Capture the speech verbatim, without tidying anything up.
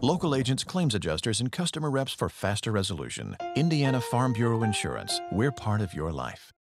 Local agents, claims adjusters, and customer reps for faster resolution. Indiana Farm Bureau Insurance. We're part of your life.